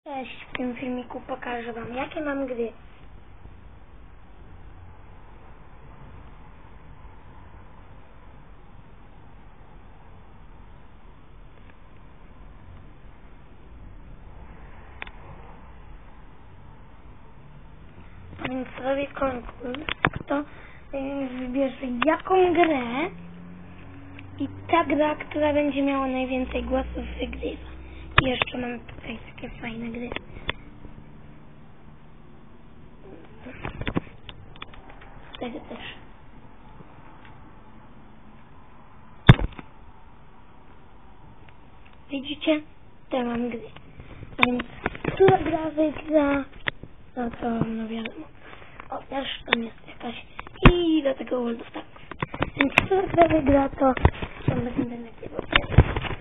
Cześć, w tym filmiku pokażę wam, jakie mam gry. Więc robię konkurs, kto wybierze jaką grę i ta gra, która będzie miała najwięcej głosów, wygrywa. I jeszcze mam tutaj takie fajne gry. Tego też. Widzicie? Te mam gry. A więc która gra wygra, no to no wiadomo. O, też tam jest jakaś. I do tego World of Tanks. Więc która gra wygra, to będę nagrywał.